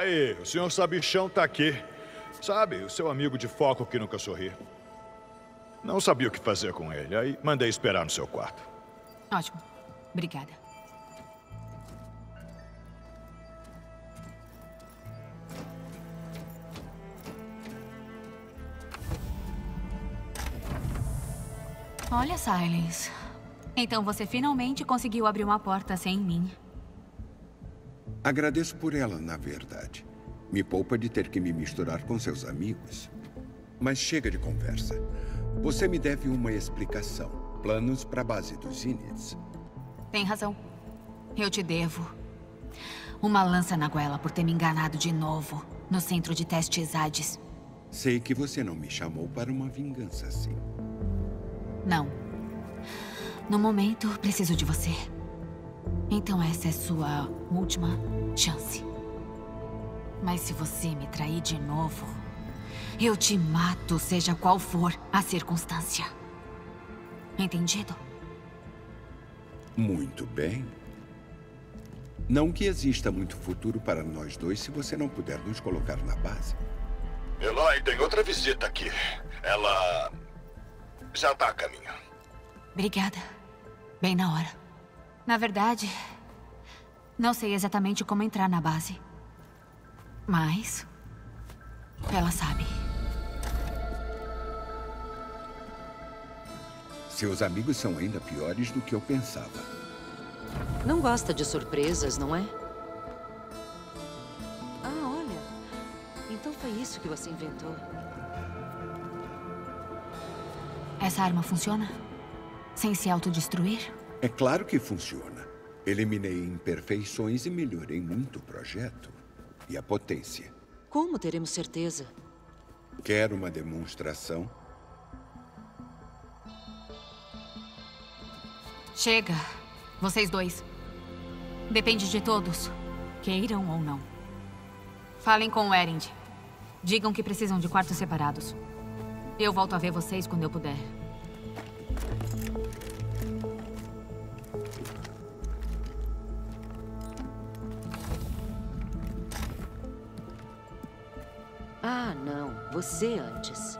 Aí, o senhor Sabichão tá aqui. Sabe, o seu amigo de foco que nunca sorri. Não sabia o que fazer com ele, aí mandei esperar no seu quarto. Ótimo. Obrigada. Olha, Silence. Então você finalmente conseguiu abrir uma porta sem mim. Agradeço por ela, na verdade. Me poupa de ter que me misturar com seus amigos. Mas chega de conversa. Você me deve uma explicação. Planos para a base dos Zeniths. Tem razão. Eu te devo. Uma lança na goela por ter me enganado de novo no centro de testes Hades. Sei que você não me chamou para uma vingança assim. Não. No momento, preciso de você. Então essa é sua última chance. Mas se você me trair de novo, eu te mato, seja qual for a circunstância. Entendido? Muito bem. Não que exista muito futuro para nós dois se você não puder nos colocar na base. Eloy, tem outra visita aqui. Ela já tá a caminho. Obrigada. Bem na hora. Na verdade, não sei exatamente como entrar na base. Mas ela sabe. Seus amigos são ainda piores do que eu pensava. Não gosta de surpresas, não é? Ah, olha. Então foi isso que você inventou. Essa arma funciona? Sem se autodestruir? É claro que funciona. Eliminei imperfeições e melhorei muito o projeto. E a potência. Como teremos certeza? Quer uma demonstração? Chega. Vocês dois. Depende de todos. Queiram ou não. Falem com o Erend. Digam que precisam de quartos separados. Eu volto a ver vocês quando eu puder. Ah, não. Você antes.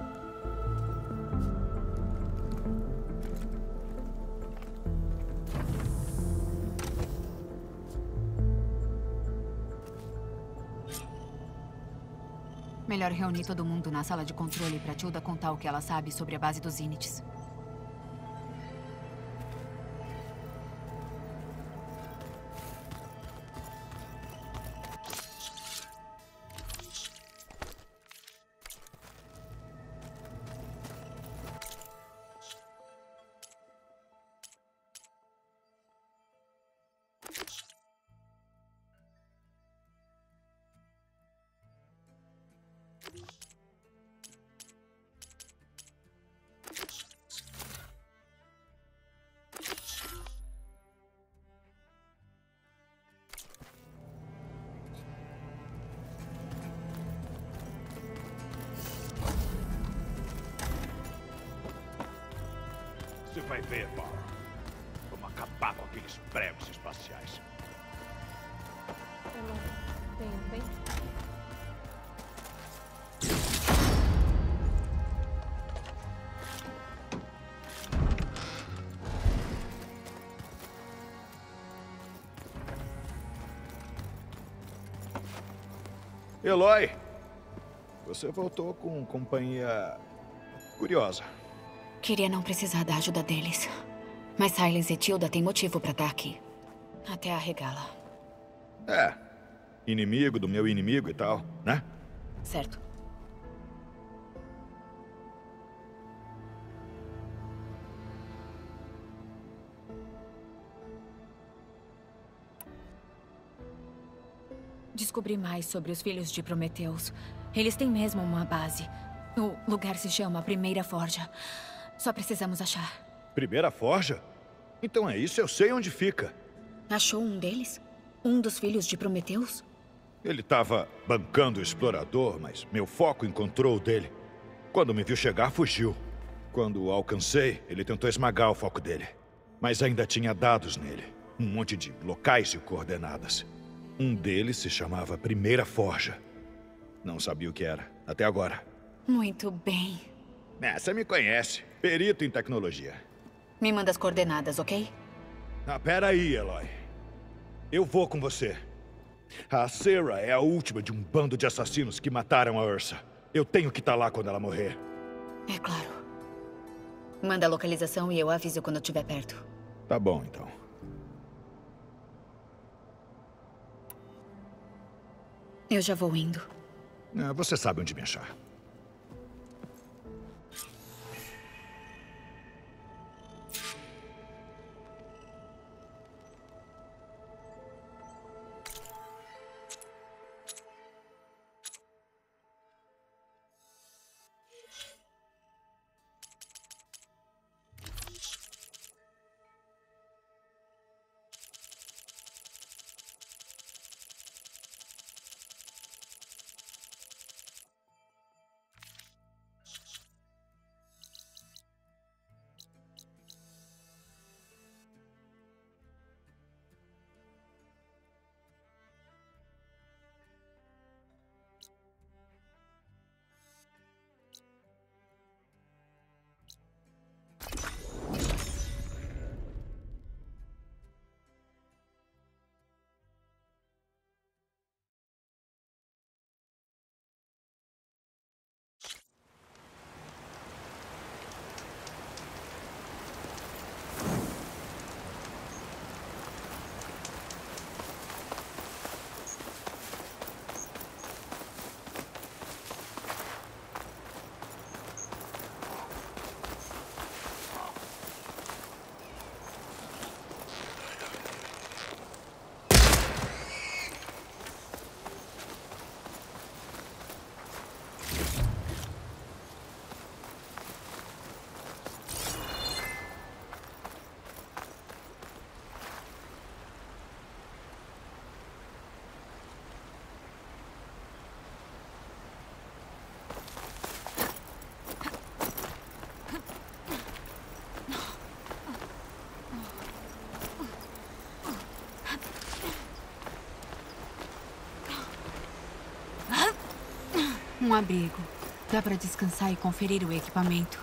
Melhor reunir todo mundo na sala de controle pra Tilda contar o que ela sabe sobre a base dos Zeniths. Você vai ver, Paul. Vamos acabar com aqueles pregos espaciais. Eu não tenho bem. Eloy, você voltou com companhia curiosa. Queria não precisar da ajuda deles. Mas Silence e Tilda têm motivo pra estar aqui. Até arregá-la. É, inimigo do meu inimigo e tal, né? Certo. Descobri mais sobre os filhos de Prometeus. Eles têm mesmo uma base. O lugar se chama Primeira Forja. Só precisamos achar. Primeira Forja? Então é isso, eu sei onde fica. Achou um deles? Um dos filhos de Prometeus? Ele estava bancando o explorador, mas meu foco encontrou o dele. Quando me viu chegar, fugiu. Quando o alcancei, ele tentou esmagar o foco dele. Mas ainda tinha dados nele. Um monte de locais e coordenadas. Um deles se chamava Primeira Forja. Não sabia o que era, até agora. Muito bem. Você me conhece. Perito em tecnologia. Me manda as coordenadas, ok? Pera aí, Eloy. Eu vou com você. A Sarah é a última de um bando de assassinos que mataram a Ursa. Eu tenho que estar lá quando ela morrer. É claro. Manda a localização e eu aviso quando eu estiver perto. Tá bom, então. Eu já vou indo. Você sabe onde me achar. Um abrigo. Dá pra descansar e conferir o equipamento.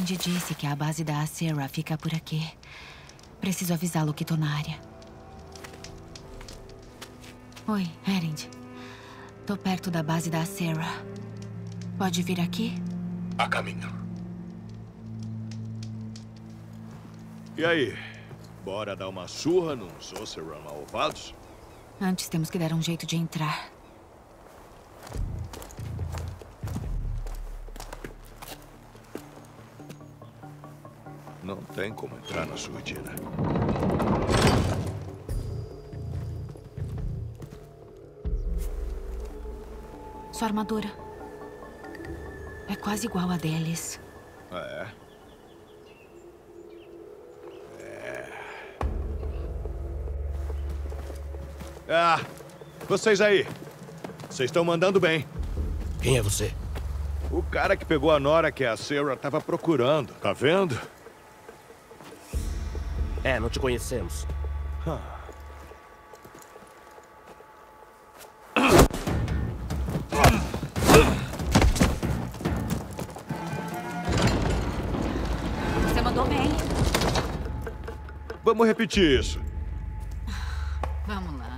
Erend disse que a base da Acera fica por aqui. Preciso avisá-lo que tô na área. Oi, Erend. Tô perto da base da Acera. Pode vir aqui? A caminho. E aí? Bora dar uma surra nos Oseram malvados? Antes temos que dar um jeito de entrar. Não tem como entrar na surdina. Sua armadura é quase igual a deles. É? Ah, vocês aí. Vocês estão mandando bem. Quem é você? O cara que pegou a Nora que a Sarah tava procurando. Tá vendo? É, não te conhecemos. Você mandou bem. Vamos repetir isso. Vamos lá.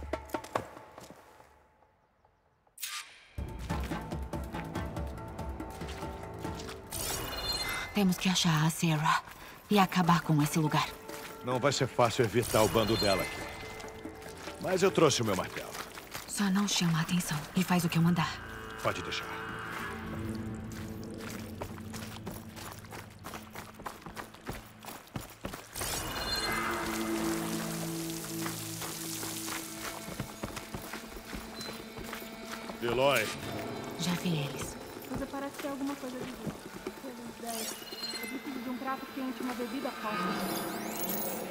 Temos que achar a Sarah e acabar com esse lugar. Não vai ser fácil evitar o bando dela aqui. Mas eu trouxe o meu martelo. Só não chama a atenção e faz o que eu mandar. Pode deixar. Eloy. Já vi eles. Você parece ter alguma coisa a dizer. Pelas ideias. Eu preciso de um prato quente e uma bebida forte.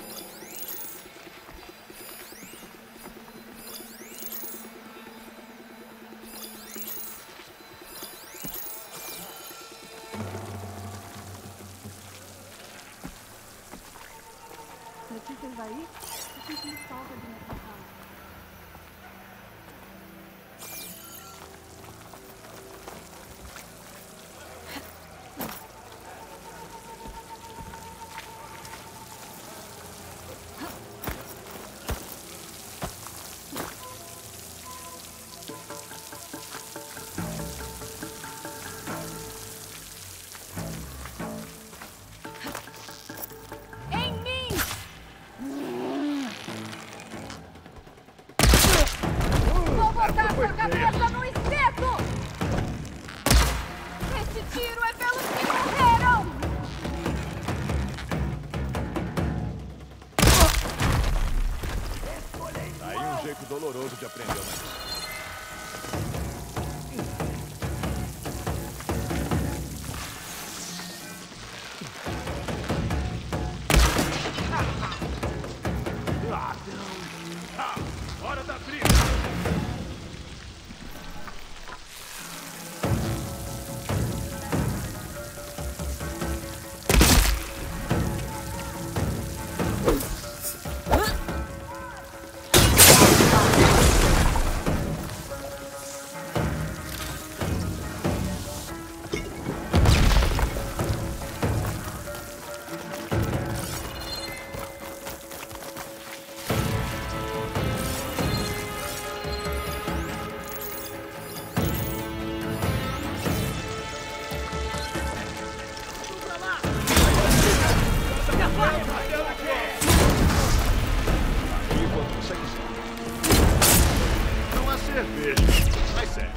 Notícias daí? Eu senti falta de minha casa. Cabeça no espeto! Esse tiro é pelos que morreram! Tá aí um jeito doloroso de aprender uma lição. Hora da briga! Não há cerveja, mas sério.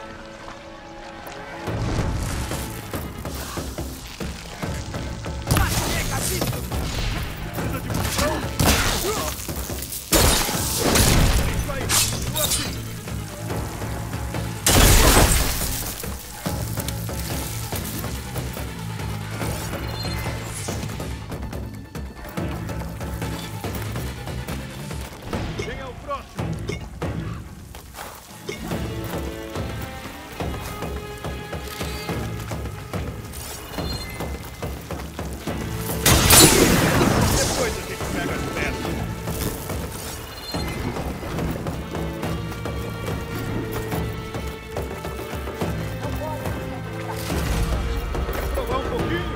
Precisa de munição? Isso aí, tô assim. Quem é o próximo? Depois a gente pega as peças. Provar um pouquinho?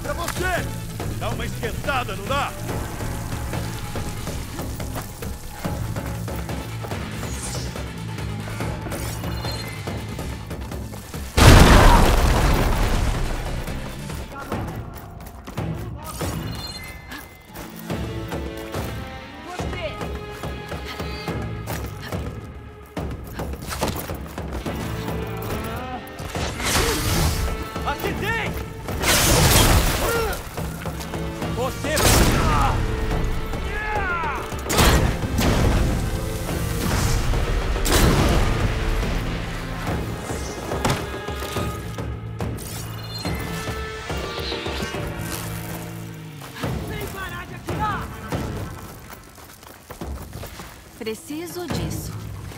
pra você! Dá uma esquentada, não dá? Preciso disso.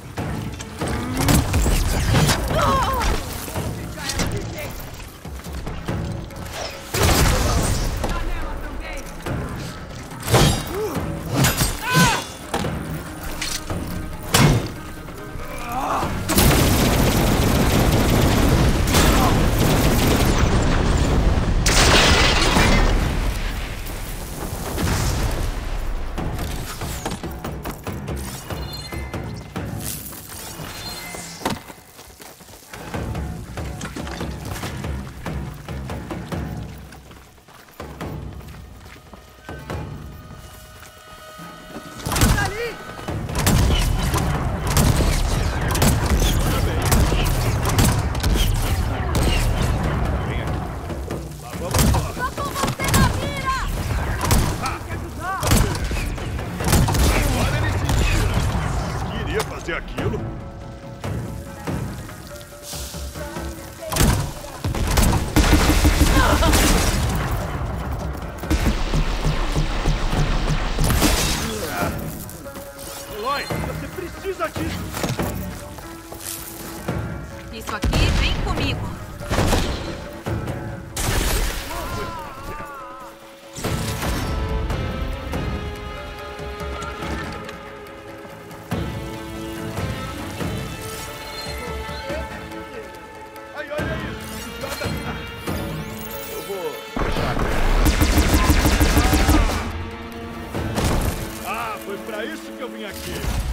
Aquilo? Eloy, você precisa disso! Isso aqui vem comigo. Foi pra isso que eu vim aqui.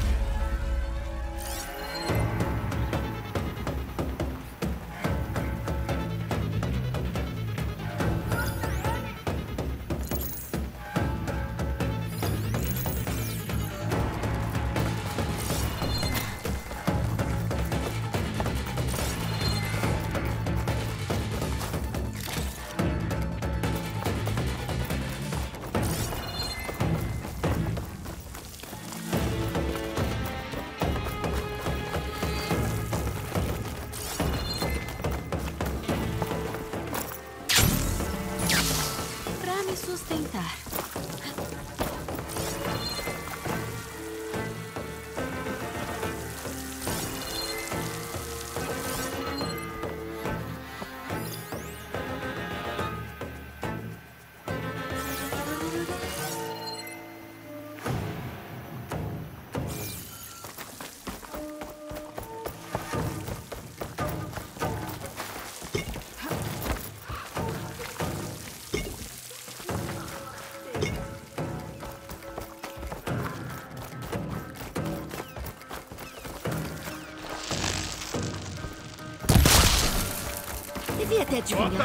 Sustentar. Devia ter adivinhado.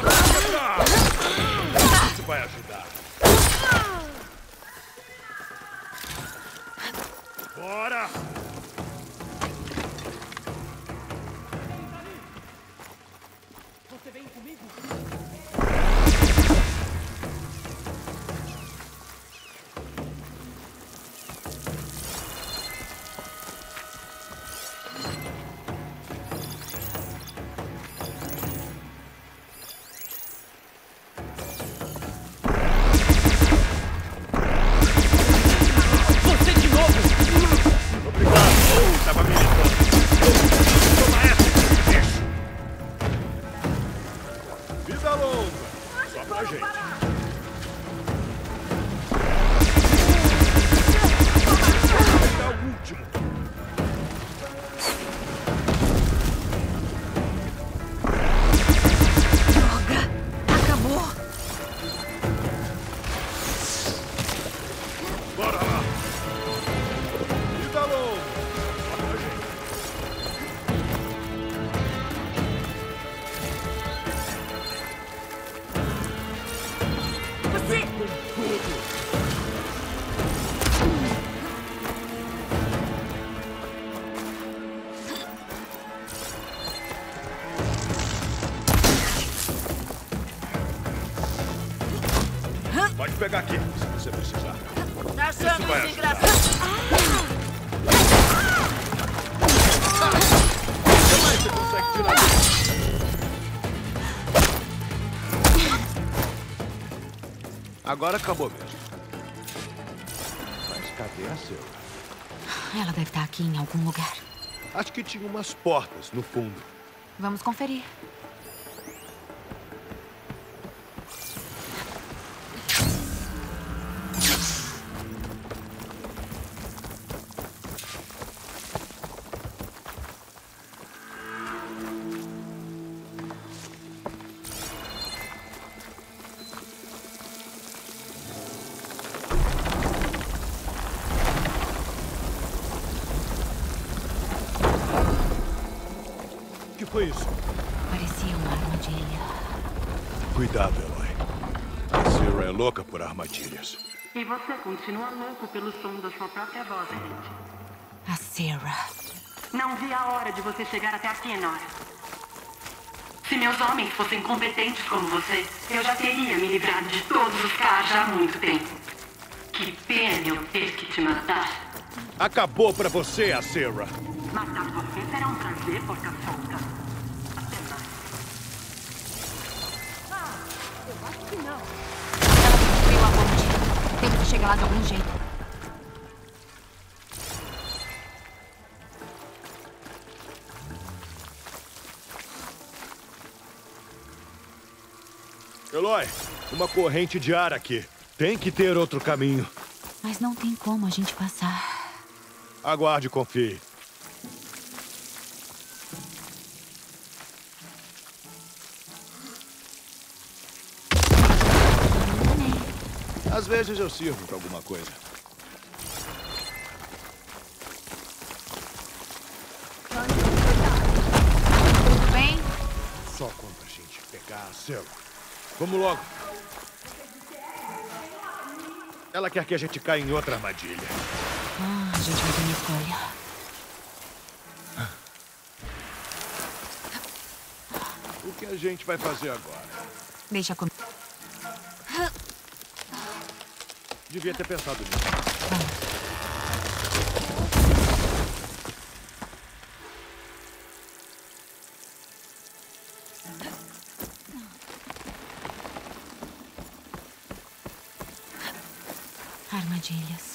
Isso vai ajudar. Bora! Você vem comigo? pegar aqui, se você precisar. Tá achando vai isso ajudar. engraçado? Mas você consegue tirar isso. Agora acabou mesmo. Mas cadê a Sarah? Ela deve estar aqui em algum lugar. Acho que tinha umas portas no fundo. Vamos conferir. O que foi isso? Parecia uma armadilha. Cuidado, Eloy. A Sarah é louca por armadilhas. E você continua louco pelo som da sua própria voz, Reed. A Sarah. Não vi a hora de você chegar até aqui, Nora. Se meus homens fossem competentes como você, eu já teria me livrado de todos os caras há muito tempo. Que pena eu ter que te matar. Acabou pra você, a Sarah. Matar você será um prazer, porca solta. Até mais. Eu acho que não. Ela destruiu a ponte. Temos que chegar lá de algum jeito. Eloy, uma corrente de ar aqui. Tem que ter outro caminho. Mas não tem como a gente passar. Aguarde e confie. Às vezes eu sirvo pra alguma coisa. Tudo bem? Só quando a gente pegar a Sarah. Vamos logo. Ela quer que a gente caia em outra armadilha. A gente vai ter uma escolha. O que a gente vai fazer agora? Deixa comigo. Devia ter pensado nisso. Armadilhas.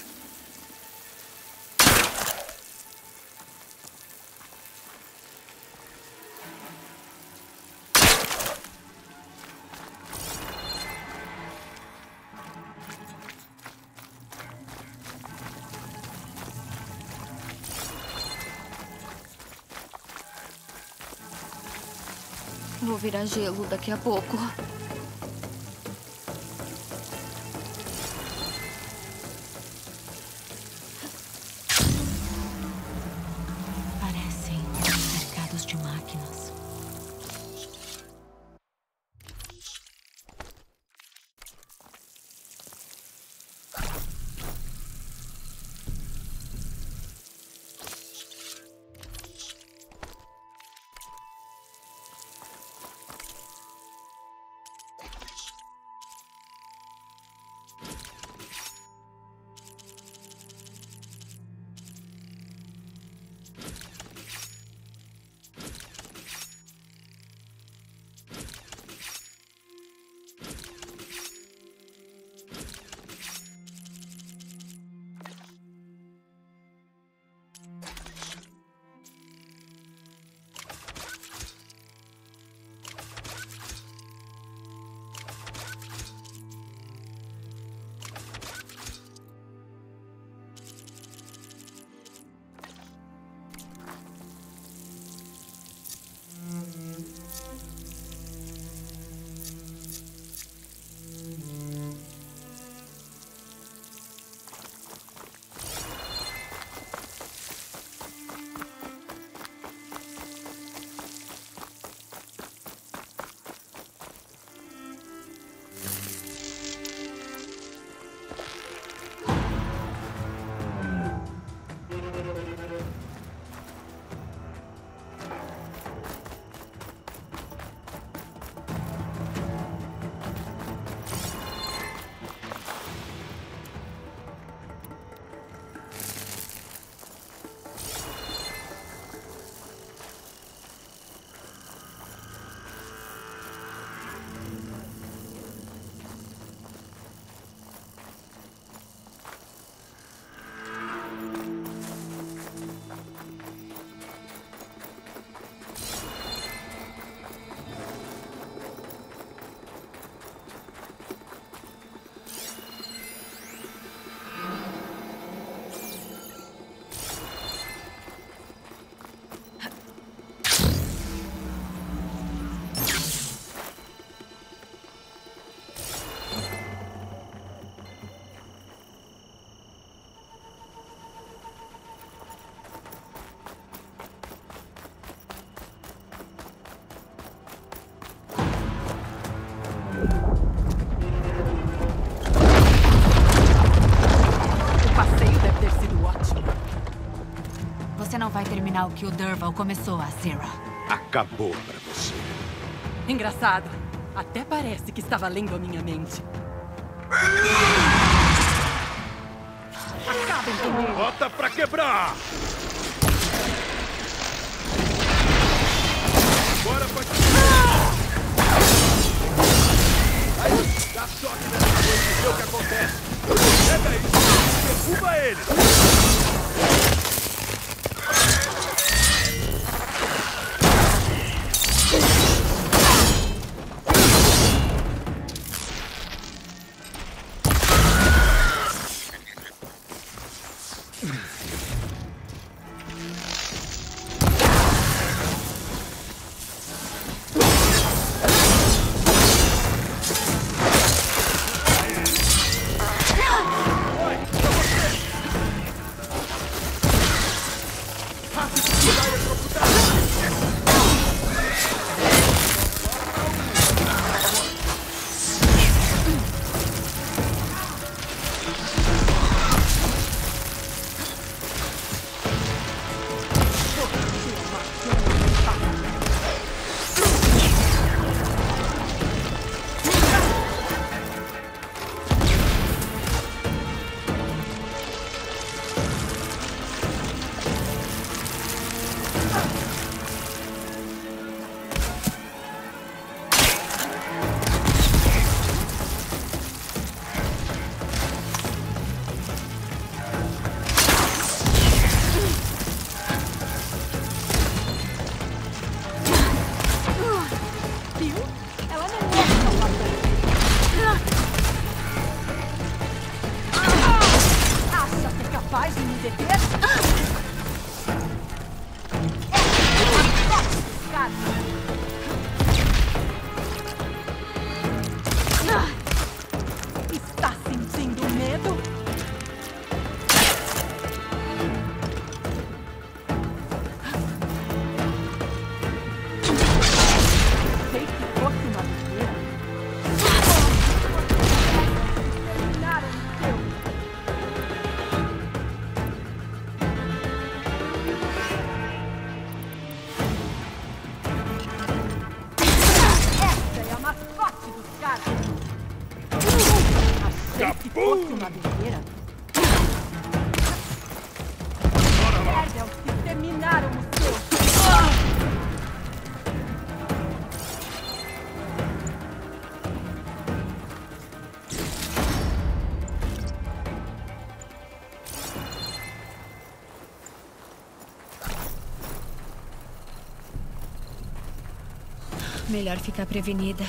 Vou virar gelo daqui a pouco. Parecem cercados de máquinas. terminar o que o Dervahl começou, a Sarah. Acabou pra você. Engraçado. Até parece que estava lendo a minha mente. Acabem com ele! Bota pra quebrar! Bora pra... Aí, dá choque nessa coisa e vê o que acontece. Pega isso! Derruba ele! Está sentindo medo? Sei que fosse uma besteira. Terminaram o seu. Essa é a mascote dos caras. Achei que fosse uma besteira. Perde aos que terminaram o seu. Melhor ficar prevenida.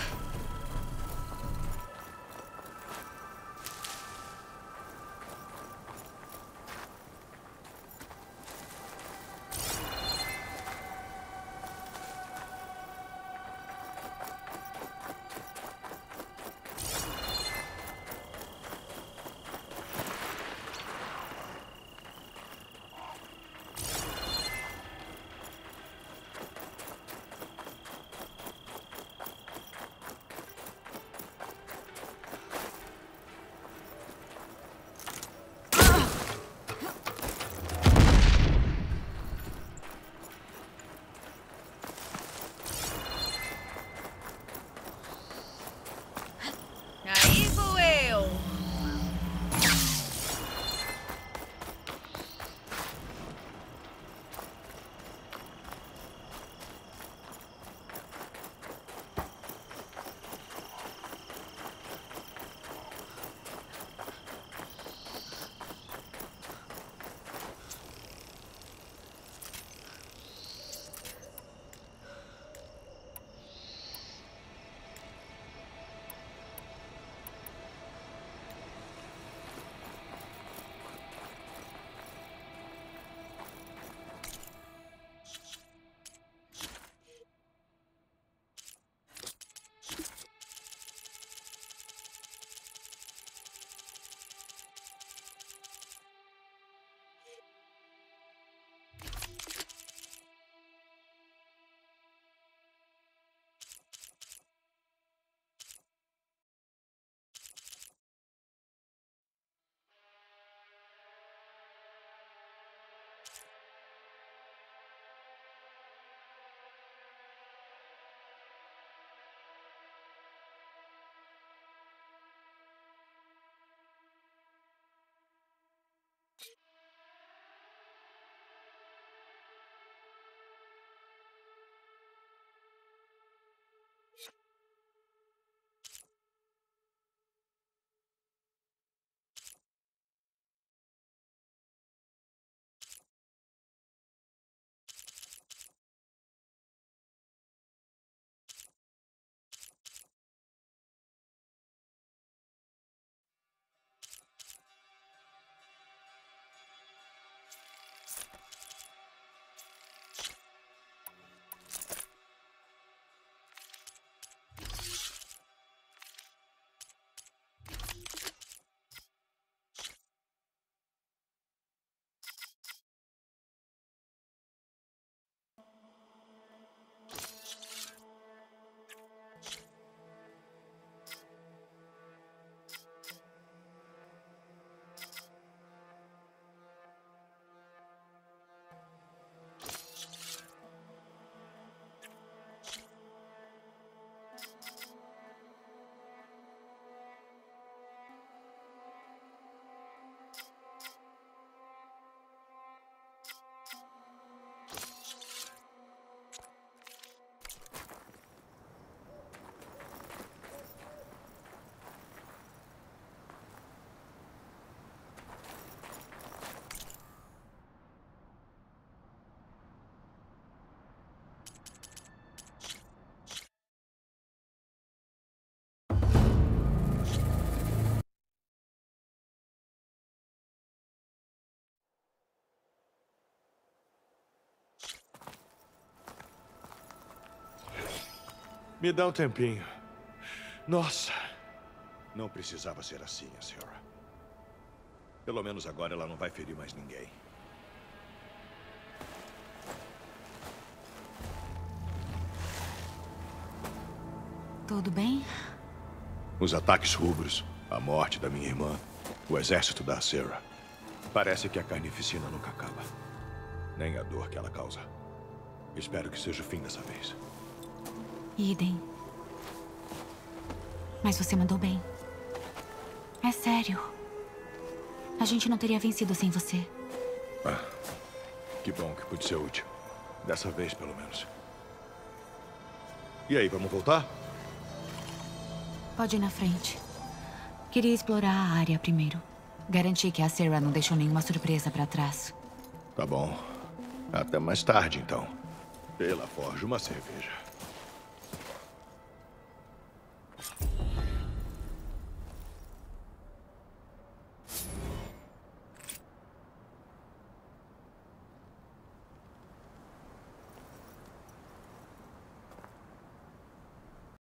Me dá um tempinho. Nossa. Não precisava ser assim, a Sarah. Pelo menos agora ela não vai ferir mais ninguém. Tudo bem? Os ataques rubros, a morte da minha irmã, o exército da Sarah. Parece que a carnificina nunca acaba. Nem a dor que ela causa. Espero que seja o fim dessa vez. Idem. Mas você mandou bem. É sério. A gente não teria vencido sem você. Ah, que bom que pude ser útil. Dessa vez, pelo menos. E aí, vamos voltar? Pode ir na frente. Queria explorar a área primeiro. Garantir que a Sarah não deixou nenhuma surpresa pra trás. Tá bom. Até mais tarde, então. Pela Forja, uma cerveja.